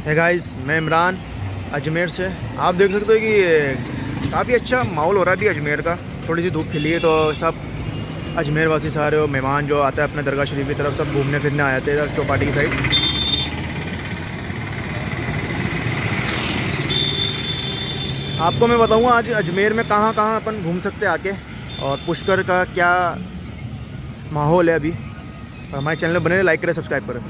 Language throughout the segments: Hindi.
है गाइस, मैं इमरान अजमेर से। आप देख सकते हो कि काफ़ी अच्छा माहौल हो रहा है अभी अजमेर का। थोड़ी सी धूप खिली है तो सब अजमेर वासी सारे मेहमान जो आता है अपने दरगाह शरीफ की तरफ सब घूमने फिरने आ जाते हैं चौपाटी की साइड। आपको मैं बताऊंगा आज अजमेर में कहाँ कहाँ अपन घूम सकते हैं आके, और पुष्कर का क्या माहौल है अभी। और हमारे चैनल बने रहे, लाइक करें, सब्सक्राइब करें।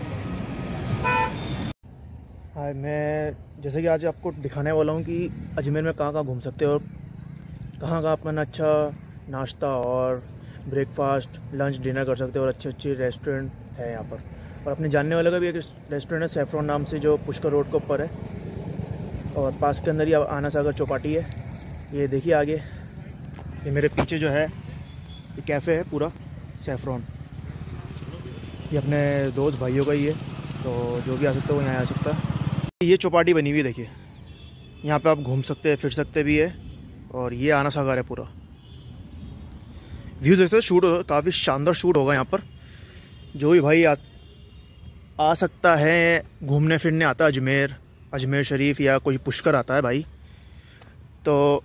हाँ, मैं जैसे कि आज आपको दिखाने वाला हूँ कि अजमेर में कहाँ कहाँ घूम सकते हैं और कहाँ कहाँ अपन अच्छा नाश्ता और ब्रेकफास्ट, लंच, डिनर कर सकते हैं। और अच्छे अच्छे रेस्टोरेंट है यहाँ पर। और अपने जानने वाले का भी एक रेस्टोरेंट है सैफरॉन नाम से, जो पुष्कर रोड के ऊपर है। और पास के अंदर ही आना सागर चौपाटी है। ये देखिए आगे, ये मेरे पीछे जो है ये कैफ़े है पूरा सैफरॉन। ये अपने दोस्त भाइयों का ही है, तो जो भी आ सकता है वो यहाँ आ सकता है। ये चौपाटी बनी हुई है, देखिए यहाँ पे आप घूम सकते हैं, फिर सकते भी है। और ये आना सागर है पूरा। व्यू देख सकते हो, शूट होगा, काफ़ी शानदार शूट होगा यहाँ पर। जो भी भाई आ सकता है, घूमने फिरने आता है अजमेर शरीफ या कोई पुष्कर आता है भाई, तो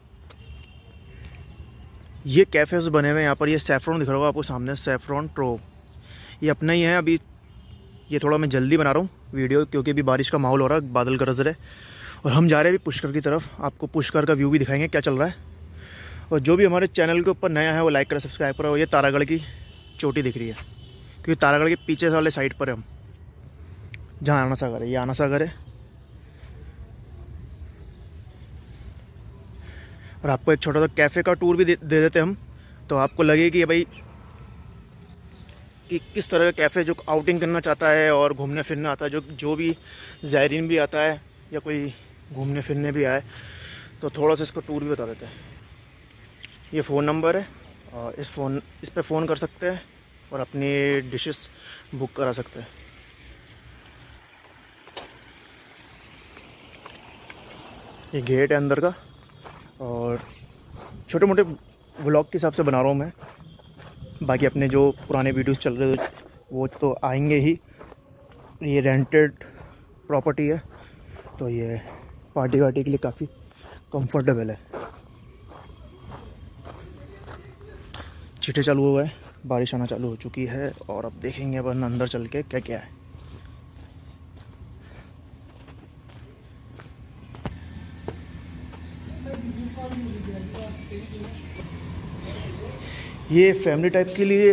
ये कैफ़ेज़ बने हुए हैं यहाँ पर। ये सैफरॉन दिख रहा होगा आपको सामने, सैफरॉन ट्रोव, ये अपना ही है। अभी ये थोड़ा मैं जल्दी बना रहा हूँ वीडियो क्योंकि अभी बारिश का माहौल हो रहा है, बादल गरज रहे। और हम जा रहे हैं अभी पुष्कर की तरफ। आपको पुष्कर का व्यू भी दिखाएंगे क्या चल रहा है। और जो भी हमारे चैनल के ऊपर नया है वो लाइक करें, सब्सक्राइब करें। और ये तारागढ़ की चोटी दिख रही है क्योंकि तारागढ़ के पीछे वाले साइड पर है हम, जहाँ आना सागर है। ये आना सागर है। और आपको एक छोटा सा कैफ़े का टूर भी दे देते हम, तो आपको लगे कि भाई कि किस तरह का कैफ़े जो आउटिंग करना चाहता है और घूमने फिरने आता है, जो भी ज़ायरीन भी आता है या कोई घूमने फिरने भी आए, तो थोड़ा सा इसको टूर भी बता देते हैं। ये फ़ोन नंबर है और इस पे फ़ोन कर सकते हैं और अपनी डिशेस बुक करा सकते हैं। ये गेट है अंदर का। और छोटे मोटे व्लॉग के हिसाब से बना रहा हूँ मैं, बाकी अपने जो पुराने वीडियोस चल रहे थे वो तो आएंगे ही। ये रेंटेड प्रॉपर्टी है, तो ये पार्टी वार्टी के लिए काफ़ी कंफर्टेबल है। छींटे चालू हुआ है, बारिश आना चालू हो चुकी है। और अब देखेंगे अपन अंदर चल के क्या क्या है। ये फैमिली टाइप के लिए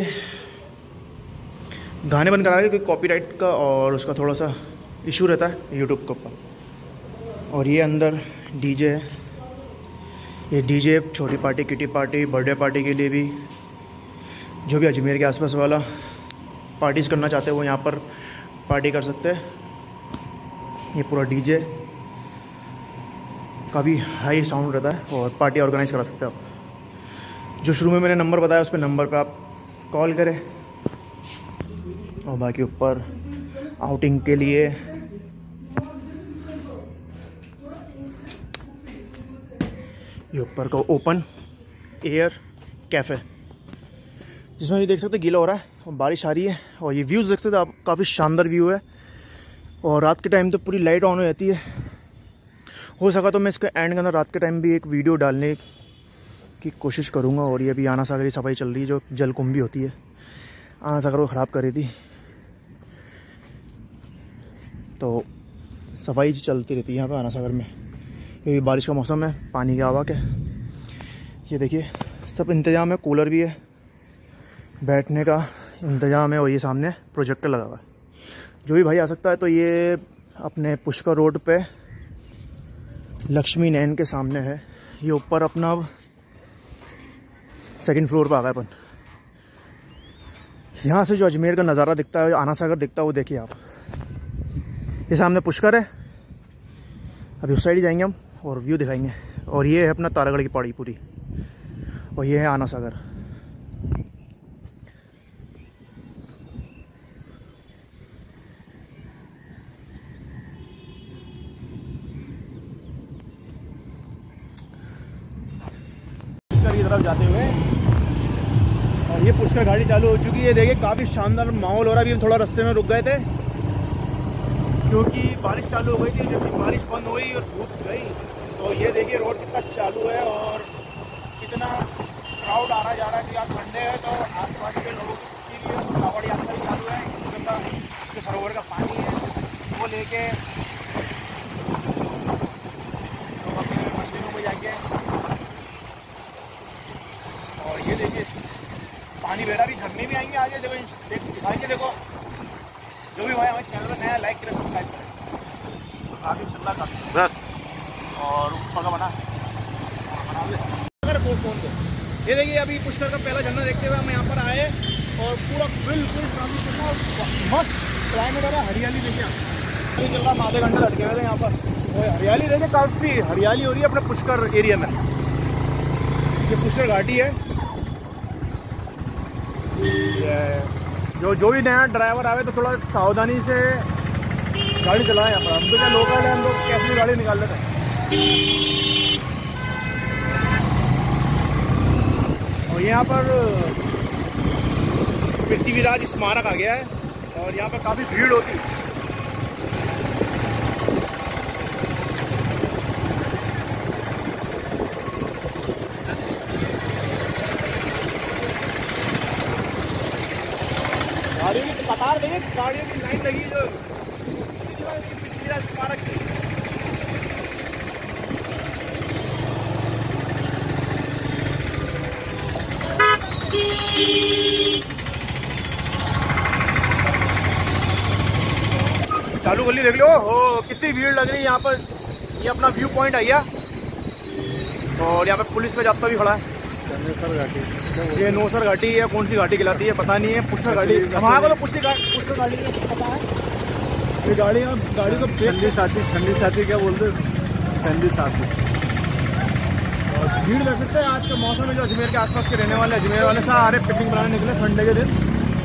गाने बंद करा रहे क्योंकि कॉपीराइट का और उसका थोड़ा सा इशू रहता है यूट्यूब के ऊपर। और ये अंदर डीजे है। ये डीजे छोटी party, kitty party, birthday party के लिए भी, जो भी अजमेर के आसपास वाला पार्टीज़ करना चाहते हैं वो यहाँ पर पार्टी कर सकते हैं। ये पूरा डीजे, काफ़ी हाई साउंड रहता है और पार्टी ऑर्गेनाइज करा सकते हैं आप। जो शुरू में मैंने नंबर बताया उस पर नंबर पे आप कॉल करें। और बाकी ऊपर आउटिंग के लिए ये ऊपर का ओपन एयर कैफ़े, जिसमें भी देख सकते गीला हो रहा है और बारिश आ रही है। और ये व्यूज़ देख सकते आप, काफ़ी शानदार व्यू है। और रात के टाइम तो पूरी लाइट ऑन हो जाती है। हो सका तो मैं इसके एंड के अंदर रात के टाइम भी एक वीडियो डालने की कोशिश करूंगा। और ये अभी आना सागर की सफाई चल रही है, जो जलकुंभी होती है आना सागर को ख़राब कर रही थी, तो सफाई चलती रहती है यहाँ पे आना सागर में क्योंकि बारिश का मौसम है, पानी की आवक है। ये देखिए सब इंतज़ाम है, कूलर भी है, बैठने का इंतज़ाम है। और ये सामने प्रोजेक्टर लगा हुआ है। जो भी भाई आ सकता है, तो ये अपने पुष्कर रोड पे लक्ष्मी नैन के सामने है। ये ऊपर अपना सेकंड फ्लोर पे आ गए अपन। यहाँ से जो अजमेर का नज़ारा दिखता है, आना सागर दिखता है, वो देखिए आप। ये सामने पुष्कर है, अभी उस साइड ही जाएंगे हम और व्यू दिखाएंगे। और ये है अपना तारागढ़ की पहाड़ी पूरी, और ये है आना सागर। पुष्कर की तरफ जाते हुए, और ये पुष्कर गाड़ी चालू हो चुकी है। देखिए काफ़ी शानदार माहौल हो रहा है। अभी हम थोड़ा रास्ते में रुक गए थे क्योंकि बारिश चालू हो गई थी। जब बारिश बंद हुई और धूप गई तो ये देखिए रोड कितना चालू है और कितना क्राउड आ रहा जा रहा है। कि आज संडे है तो आसपास के लोगों के लिए कांवड़ यात्रा चालू है। जो सरोवर का पानी है वो लेके तो अपने मंदिरों में जाके। और ये देखिए पानी बह रहा भी, झरने भी आएंगे आगे। देखो दिखाएंगे। देखो जो भी भाई हमारे चैनल पर नया लाइक करें, सब्सक्राइब करें। काफ़ी चल रहा बस। और ऊपर का बना अगर फोन को ये देखिए अभी पुष्कर का पहला झरना देखते हुए हम यहाँ पर आए और पूरा बिल्कुल मस्त क्लाइमेट है। हरियाली देखिए आप चल रहा, आधे घंटे लटके हुए थे यहाँ पर। हरियाली देखिए, काफ़ी हरियाली हो रही है अपने पुष्कर एरिया में। ये पुष्कर घाटी है। जो भी नया ड्राइवर आवे तो थोड़ा सावधानी से गाड़ी चलाएं। यहाँ पर हम तो क्या लोकल है, हम लोग कैसे गाड़ी निकाल लेते हैं। और यहाँ पर पृथ्वीराज स्मारक आ गया है और यहाँ पर काफ़ी भीड़ होती है। गाड़ियों की कतार देखिए, गाड़ियों की लाइन लगी जो पृथ्वीराज स्मारक की। चालू गली देख लो, हो कितनी भीड़ लग रही है यहाँ पर। ये अपना व्यू पॉइंट है और यहाँ पे पुलिस का जाब्ता भी खड़ा है। नौसर घाटी, ये नौसर घाटी है। कौन सी घाटी कहलाती है पता नहीं है। पुष्कर घाटी हमारे को तो पुष्कर घाटी पता है। ये गाड़ी को ठंडी साथी क्या बोलते हैं, ठंडी साथी। और भीड़ देख सकते हैं आज के मौसम में। जो अजमेर के आसपास के रहने वाले अजमेर वाले सारे पिकनिक बनाने निकले संडे के दिन।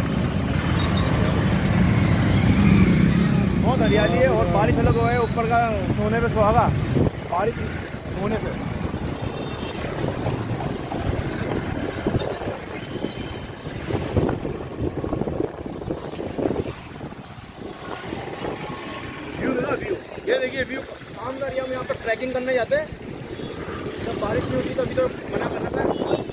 बहुत हरियाली है और बारिश अलग हुआ है। ऊपर का सोने पे सुहागा, बारिश होने पे। ये देखिए व्यू। काम कर हम यहाँ पर ट्रैकिंग करने जाते हैं। जब बारिश नहीं होती तो अभी तो मना करना था।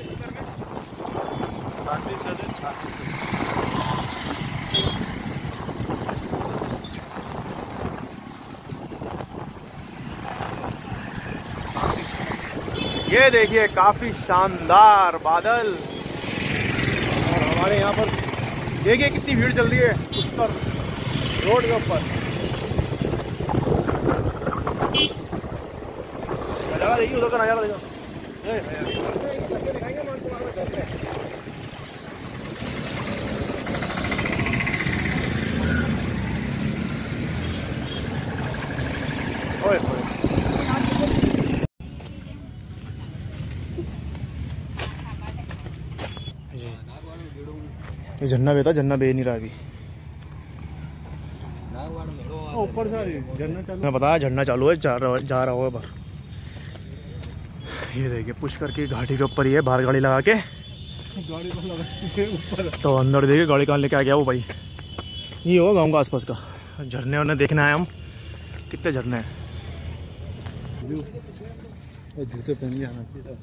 ये देखिए काफी शानदार बादल। और हमारे यहाँ पर देखिए कितनी भीड़ चल रही है पुष्कर रोड के ऊपर। नजारा देखिए, उधर का नजारा देखो। ये झरना बेटा, झरना बह नहीं रहा अभी। ऊपर से झरना चालू, मैं बताया झरना चालू है, जा रहा होगा बाहर। ये देखिए पुष्कर की घाटी के ऊपर ही है। बाहर गाड़ी लगा के गाड़ी को लगा ऊपर तो अंदर देखिए गाड़ी कहाँ लेके आ गया वो भाई। ये होगा गाँव का आसपास का झरने वरने देखने आए हम। कितने झरने हैं। जूते पहन के आना चाहिए।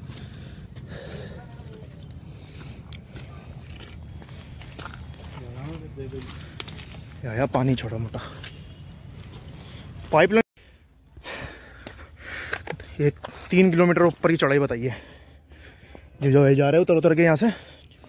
या पानी छोटा मोटा पाइपलाइन। एक 3 किलोमीटर ऊपर की चढ़ाई बताइए। जो जा रहे हो उतर के यहाँ से।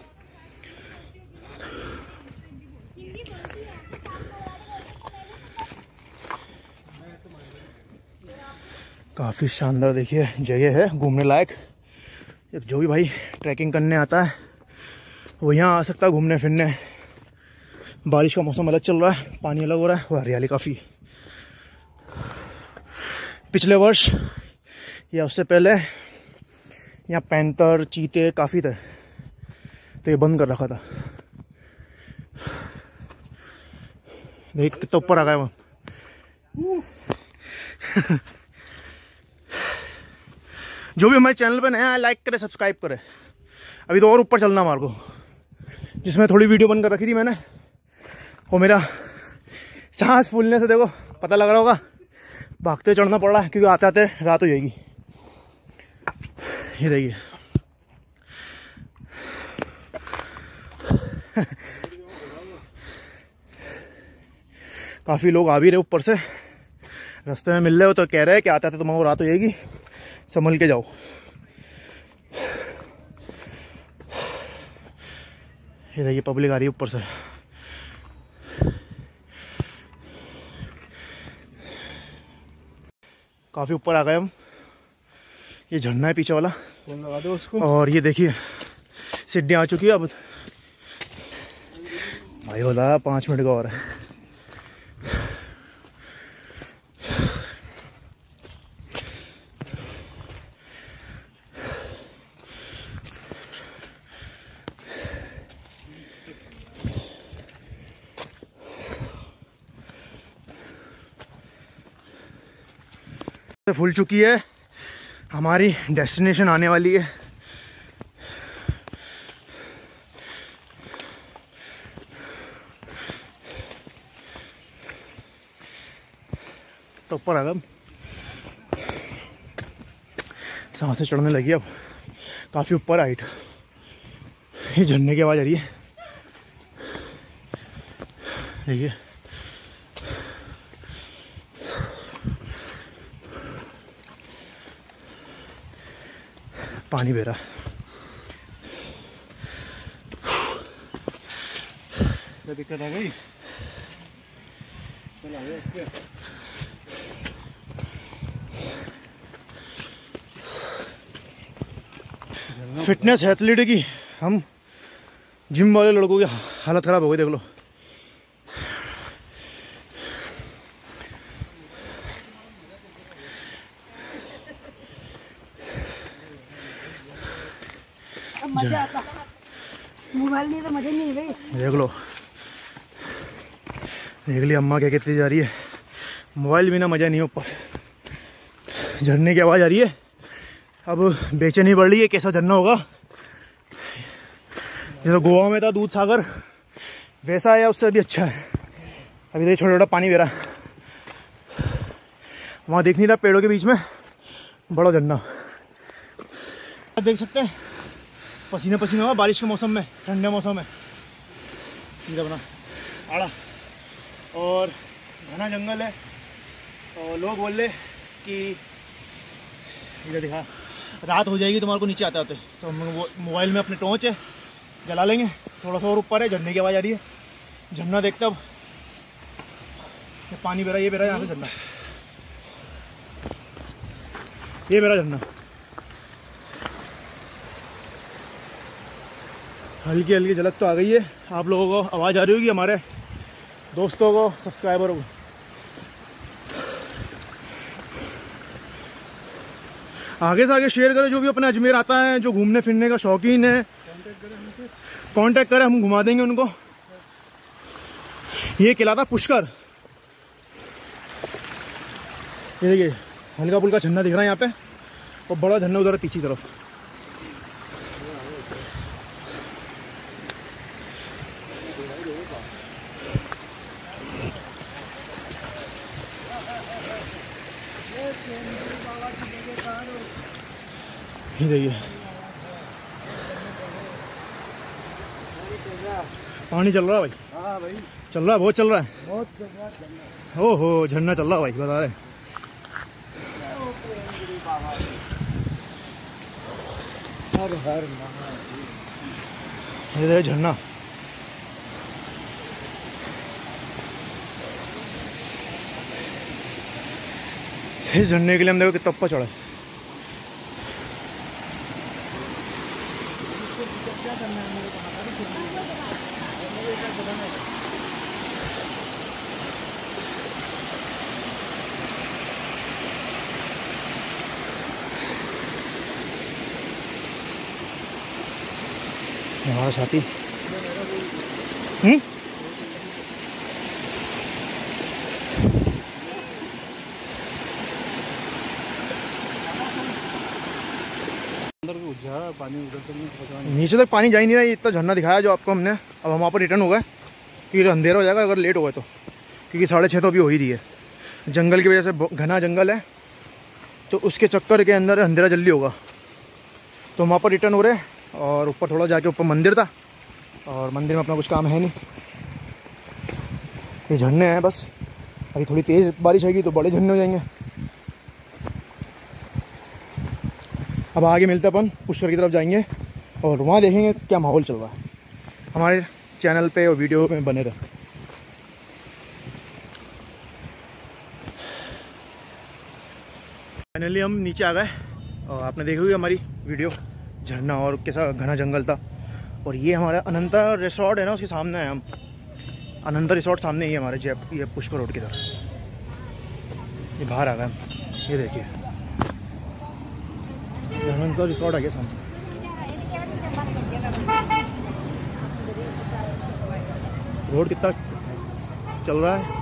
काफ़ी शानदार देखिए जगह है, घूमने लायक। जो भी भाई ट्रैकिंग करने आता है वो यहाँ आ सकता है घूमने फिरने। बारिश का मौसम अलग चल रहा है, पानी अलग हो रहा है और हरियाली काफ़ी। पिछले वर्ष या उससे पहले यहाँ पैंतर चीते काफ़ी थे तो ये बंद कर रखा था। देख कितना ऊपर आ गया वो। जो भी हमारे चैनल पे नया है लाइक करे, सब्सक्राइब करे। अभी तो और ऊपर चलना हमारे को, जिसमें थोड़ी वीडियो बंद कर रखी थी मैंने। और मेरा सांस फूलने से देखो पता लग रहा होगा, भागते चढ़ना पड़ रहा है क्योंकि आते आते रात हो जाएगी। ये देखिए काफ़ी लोग आ भी रहे ऊपर से, रास्ते में मिल रहे हो तो कह रहे हैं कि आते आते तुम्हारा रात हो जाएगी, संभल के जाओ। ये देखिए पब्लिक आ रही है ऊपर से। काफ़ी ऊपर आ गए हम। ये झरना है पीछे वाला, लगा दो उसको। और ये देखिए सीढ़ी आ चुकी है। अब भाई होला 5 मिनट का और है। फूल चुकी है, हमारी डेस्टिनेशन आने वाली है। तो ऊपर आ गए, सांसें चढ़ने लगी अब, काफ़ी ऊपर हाइट। ये झरने की आवाज़ आ रही है, देखिए पानी बह रहा है। क्या दिक्कत आ गई? फिटनेस एथलीट की हम जिम वाले लड़कों की हालत ख़राब हो गई, देख लो। मजा आता, मोबाइल नहीं तो मजा नहीं भाई। देख लो, देख ली अम्मा क्या कहती जा रही है, मोबाइल बिना मजा नहीं। ऊपर झरने की आवाज़ आ रही है, अब बेचैनी बढ़ रही है, कैसा झरना होगा। जैसे गोवा में था दूध सागर, वैसा है, उससे भी अच्छा है। अभी देखिए छोटा छोटा पानी बह रहा है, वहाँ दिख नहीं रहा पेड़ों के बीच में बड़ा झरना। देख सकते हैं पसीना पसीना हुआ बारिश के मौसम में, ठंडे मौसम में। ये बना आड़ा और घना जंगल है। और लोग बोल रहे कि इधर दिखा रात हो जाएगी तुम्हारे को नीचे आते आते, तो हम वो मोबाइल में अपने टॉर्च है जला लेंगे। थोड़ा सा और ऊपर है, झरने की आवाज़ आ रही है, झरना देखते अब। ये पानी बह रहा है, ये बह रहा है यहाँ से झरना, ये बह रहा झरना। हल्की हल्की झलक तो आ गई है, आप लोगों को आवाज़ आ रही होगी, हमारे दोस्तों को, सब्सक्राइबरों को। आगे से आगे शेयर करें, जो भी अपने अजमेर आता है, जो घूमने फिरने का शौकीन है, कांटेक्ट करें, हम घुमा देंगे उनको। ये किला था पुष्कर। ये देखिए हल्का फुल्का झरना दिख रहा है यहाँ पे, और बड़ा झरना उधर है पीछे तरफ। ये देखिए पानी चल रहा है भाई। हाँ भाई चल रहा है, बहुत चल रहा है, बहुत चल रहा है। ओहो झरना चल रहा है भाई, बता रहे। ये देखिए झरना, इस झरने के लिए हम देखो कितना ऊपर चढ़ा है। हमारा साथी नीचे तक पानी जा ही नहीं रहा। ये इतना झरना दिखाया जो आपको हमने। अब हम वहाँ पर रिटर्न हो गए क्योंकि अंधेरा हो जाएगा अगर लेट हो गए तो, क्योंकि 6:30 तो अभी हो ही रही है। जंगल की वजह से घना जंगल है, तो उसके चक्कर के अंदर अंधेरा जल्दी होगा, तो हम वहाँ पर रिटर्न हो रहे हैं। और ऊपर थोड़ा जाके ऊपर मंदिर था, और मंदिर में अपना कुछ काम है नहीं, ये झरने हैं बस। अभी थोड़ी तेज़ बारिश आएगी तो बड़े झरने हो जाएंगे। अब आगे मिलते अपन पुष्कर की तरफ जाएंगे और वहाँ देखेंगे क्या माहौल चल रहा है। हमारे चैनल पे और वीडियो में बने रहे। फाइनली हम नीचे आ गए और आपने देखी होगी हमारी वीडियो, झरना और कैसा घना जंगल था। और ये हमारा अनंता रिसोर्ट है ना, उसके सामने है हम। अनंता रिसोर्ट सामने ही है हमारे जयपुर, ये पुष्कर रोड की तरफ। ये बाहर आ गए हम, ये देखिए अनंता रिसोर्ट आ गया सामने। रोड कितना चल रहा है।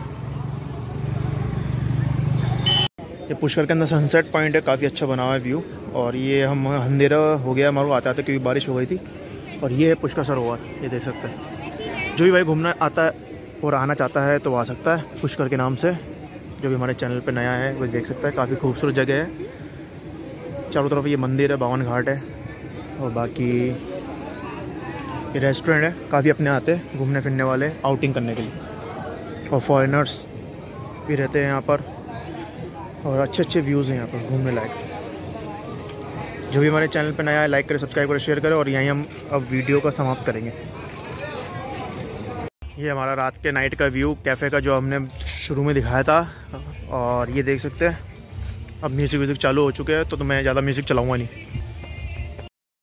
ये पुष्कर के अंदर सनसेट पॉइंट है, काफ़ी अच्छा बना हुआ है व्यू। और ये हम अंधेरा हो गया हमारे आते आते क्योंकि बारिश हो गई थी। और ये है पुष्कर सरोवर, ये देख सकते हैं। जो भी भाई घूमना आता है और आना चाहता है तो आ सकता है पुष्कर के नाम से। जो भी हमारे चैनल पे नया है वो देख सकता है, काफ़ी खूबसूरत जगह है। चारों तरफ ये मंदिर है, बावन घाट है, और बाकी ये रेस्टोरेंट है। काफ़ी अपने आते हैं घूमने फिरने वाले, आउटिंग करने के लिए, और फॉरेनर्स भी रहते हैं यहाँ पर। और अच्छे अच्छे व्यूज़ हैं यहाँ पर घूमने लायक। जो भी हमारे चैनल पर नया है लाइक करें, सब्सक्राइब करें, शेयर करें। और यहीं हम अब वीडियो का समाप्त करेंगे। ये हमारा रात के नाइट का व्यू कैफ़े का, जो हमने शुरू में दिखाया था। और ये देख सकते हैं अब म्यूज़िक चालू हो चुके हैं, तो मैं ज़्यादा म्यूज़िक चलाऊँगा नहीं।